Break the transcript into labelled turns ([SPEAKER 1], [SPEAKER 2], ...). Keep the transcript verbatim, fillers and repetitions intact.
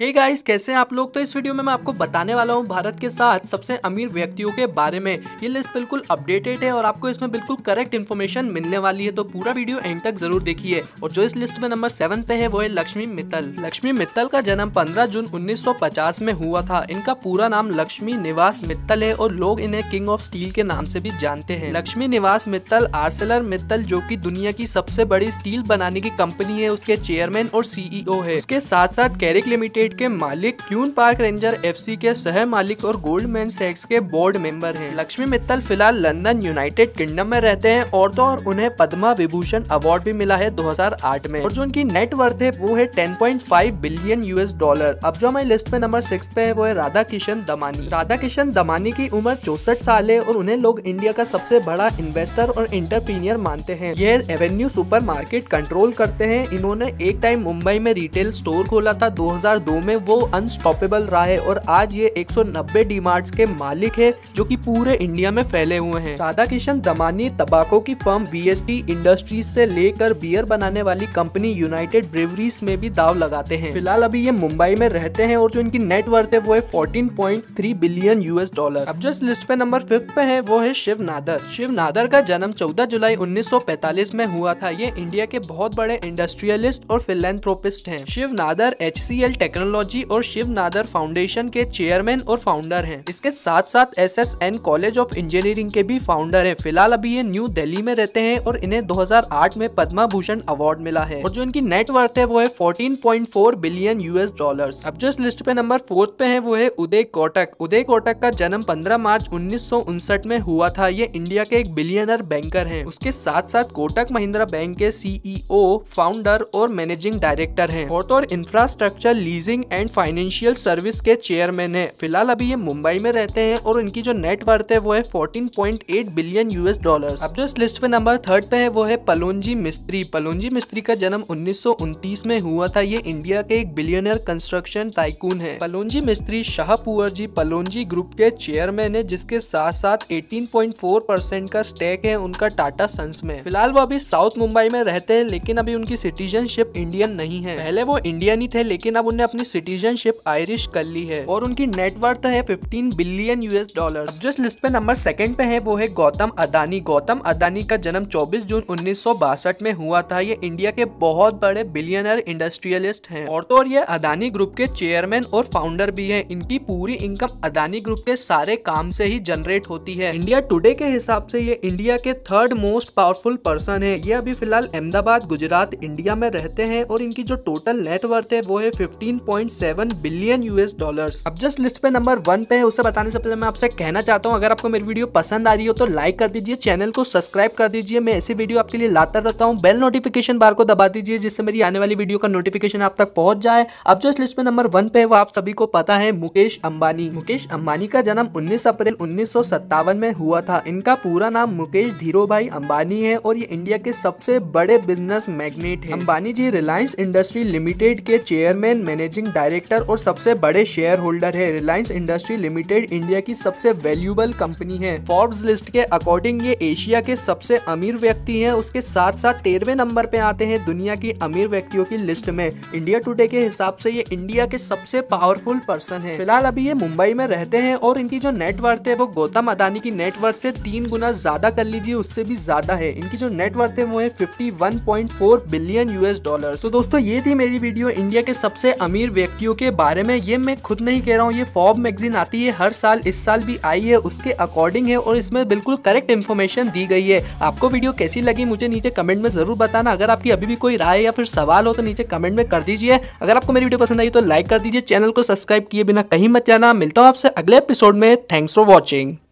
[SPEAKER 1] हे hey guys, कैसे हैं आप लोग। तो इस वीडियो में मैं आपको बताने वाला हूं भारत के साथ सबसे अमीर व्यक्तियों के बारे में। ये लिस्ट बिल्कुल अपडेटेड है और आपको इसमें बिल्कुल करेक्ट इन्फॉर्मेशन मिलने वाली है, तो पूरा वीडियो एंड तक जरूर देखिए। और जो इस लिस्ट में नंबर सेवन पे है वो है लक्ष्मी मित्तल। लक्ष्मी मित्तल का जन्म पंद्रह जून उन्नीस सौ पचास में हुआ था। इनका पूरा नाम लक्ष्मी निवास मित्तल है और लोग इन्हें किंग ऑफ स्टील के नाम से भी जानते हैं। लक्ष्मी निवास मित्तल आर्सेलर मित्तल, जो की दुनिया की सबसे बड़ी स्टील बनाने की कंपनी है, उसके चेयरमैन और सीईओ है। उसके साथ साथ कैरिक लिमिटेड के मालिक, क्यून पार्क रेंजर एफसी के सह मालिक और गोल्डमैन सैक्स के बोर्ड मेंबर हैं। लक्ष्मी मित्तल फिलहाल लंदन यूनाइटेड किंगडम में रहते हैं और तो और उन्हें पद्मा विभूषण अवार्ड भी मिला है दो हज़ार आठ में। और जो उनकी नेट वर्थ है वो है ten point five billion US dollar. अब जो हमारी लिस्ट में नंबर सिक्स पे है वो है राधा किशन दमानी। राधा किशन दमानी की उम्र चौसठ साल है और उन्हें लोग इंडिया का सबसे बड़ा इन्वेस्टर और एंटरप्रीनियर मानते हैं। यह एवेन्यू सुपर मार्केट कंट्रोल करते हैं। इन्होंने एक टाइम मुंबई में रिटेल स्टोर खोला था दो हज़ार दो में, वो अनस्टॉपेबल रहा है और आज ये एक सौ नब्बे डीमार्ट्स के मालिक है जो कि पूरे इंडिया में फैले हुए हैं। राधा किशन दमानी तंबाकू की फर्म वीएसटी इंडस्ट्रीज से लेकर बियर बनाने वाली कंपनी यूनाइटेड ब्रेवरीज में भी दाव लगाते हैं। फिलहाल अभी ये मुंबई में रहते हैं और जो इनकी नेट वर्थ है वो है चौदह पॉइंट तीन बिलियन यूएस डॉलर। अब जो इस लिस्ट पे नंबर फिफ्थ पे है वो है शिव नादर। शिव नादर का जन्म चौदह जुलाई उन्नीस सौ पैंतालीस में हुआ था। ये इंडिया के बहुत बड़े इंडस्ट्रियलिस्ट और फिलेंथ्रोपिस्ट हैं। शिव नादर एचसीएल टेक्नोलॉजी और शिव नादर फाउंडेशन के चेयरमैन और फाउंडर हैं। इसके साथ साथ एसएसएन कॉलेज ऑफ इंजीनियरिंग के भी फाउंडर हैं। फिलहाल अभी ये न्यू दिल्ली में रहते हैं और इन्हें दो हज़ार आठ में पद्मा भूषण अवार्ड मिला है। और जो इनकी नेट वर्थ है वो है चौदह पॉइंट चार बिलियन यूएस डॉलर्स। अब जो इस लिस्ट पे नंबर फोर्थ पे है वो है उदय कोटक। उदय कोटक का जन्म पंद्रह मार्च उन्नीस सौ उनसठ में हुआ था। ये इंडिया के एक बिलियनर बैंकर हैं। उसके साथ साथ कोटक महिंद्रा बैंक के सीईओ, फाउंडर और मैनेजिंग डायरेक्टर हैं। और तो और infrastructure leasing and financial service के चेयरमैन है। फिलहाल अभी ये मुंबई में रहते हैं और इनकी जो नेट वर्थ है वो है चौदह पॉइंट आठ बिलियन यूएस डॉलर्स। अब जो इस लिस्ट पे नंबर थर्ड पे है वो है पलोंजी मिस्त्री। पलोंजी मिस्त्री का जन्म उन्नीस सौ उनतीस में हुआ था। ये इंडिया के एक बिलियनर कंस्ट्रक्शन टाइकून है। पलोंजी मिस्त्री शाहपुर जी पलोंजी ग्रुप के चेयरमैन है, जिसके साथ साथ अठारह पॉइंट चार परसेंट का स्टेक है उनका टाटा सन्स में। फिलहाल वो अभी साउथ मुंबई में रहते हैं, लेकिन अभी उनकी सिटीजनशिप इंडियन नहीं है। पहले वो इंडियन ही थे, लेकिन अब उन्हें अपनी सिटीजनशिप आयरिश कर ली है और उनकी नेट वर्थ है पंद्रह बिलियन यूएस डॉलर। जो इस लिस्ट पे नंबर सेकंड पे है वो है गौतम अदानी। गौतम अदानी का जन्म चौबीस जून उन्नीस सौ बासठ में हुआ था। ये इंडिया के बहुत बड़े बिलियनर इंडस्ट्रियलिस्ट हैं और तो और ये अदानी ग्रुप के चेयरमैन और फाउंडर भी हैं। इनकी पूरी इनकम अदानी ग्रुप के सारे काम से ही जनरेट होती है। इंडिया टुडे के हिसाब से ये इंडिया के थर्ड मोस्ट पावरफुल पर्सन है। ये अभी फिलहाल अहमदाबाद गुजरात इंडिया में रहते हैं और इनकी जो टोटल नेट वर्थ है वो है पंद्रह पॉइंट सात बिलियन यूएस डॉलर्स। अब जस्ट लिस्ट पे नंबर वन पे है, उसे बताने से पहले मैं आपसे कहना चाहता हूँ, अगर आपको मेरी वीडियो पसंद आ रही हो तो लाइक कर दीजिए, चैनल को सब्सक्राइब कर दीजिए। मैं ऐसी वीडियो आपके लिए लाता रहता हूँ। बेल नोटिफिकेशन बार को दबा दीजिए जिससे मेरी आने वाली वीडियो का नोटिफिकेशन आप तक पहुंच जाए। अब जो इस लिस्ट पे नंबर वन पे है वो आप सभी को पता है, मुकेश अंबानी। मुकेश अंबानी का जन्म उन्नीस अप्रैल उन्नीस सौ सत्तावन में हुआ था। इनका पूरा नाम मुकेश धीरोभाई अंबानी है और ये इंडिया के सबसे बड़े बिजनेस मैग्नेट है। Ambani ji Reliance industry limited के चेयरमैन, मैनेजिंग डायरेक्टर और सबसे बड़े शेयर होल्डर है। रिलायंस इंडस्ट्री लिमिटेड इंडिया की सबसे वैल्यूएबल कंपनी है। फोर्ब्स लिस्ट के अकॉर्डिंग ये एशिया के सबसे अमीर व्यक्ति हैं। उसके साथ साथ तेरहवें नंबर पे आते हैं दुनिया की अमीर व्यक्तियों की लिस्ट में। इंडिया टुडे के हिसाब से ये इंडिया के सबसे पावरफुल पर्सन है। फिलहाल अभी ये मुंबई में रहते हैं और इनकी जो नेट वर्थ है वो गौतम अदानी की नेट वर्थ से तीन गुना ज्यादा कर लीजिए, उससे भी ज्यादा है। इनकी जो नेट वर्थ है वो है इक्यावन पॉइंट चार बिलियन यूएस डॉलर। तो दोस्तों ये थी मेरी वीडियो इंडिया के सबसे अमीर व्यक्तियों के बारे में। ये मैं खुद नहीं कह रहा हूँ, ये फॉर्ब मैगजीन आती है हर साल, इस साल भी आई है, उसके अकॉर्डिंग है और इसमें बिल्कुल करेक्ट इन्फॉर्मेशन दी गई है। आपको वीडियो कैसी लगी मुझे नीचे कमेंट में जरूर बताना। अगर आपकी अभी भी कोई राय या फिर सवाल हो तो नीचे कमेंट में कर दीजिए। अगर आपको मेरी वीडियो पसंद आई तो लाइक कर दीजिए, चैनल को सब्सक्राइब किए बिना कहीं मत जाना। मिलता हूँ आपसे अगले एपिसोड में। Thanks for watching.